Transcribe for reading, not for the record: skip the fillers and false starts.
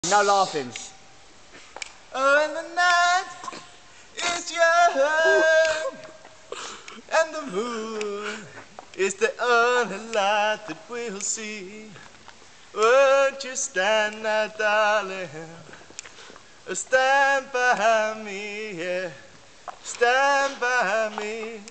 No laughing. Oh, and the night is young, and the moon is the only light that we'll see. Won't you stand now, darling? Stand by me, yeah. Stand by me.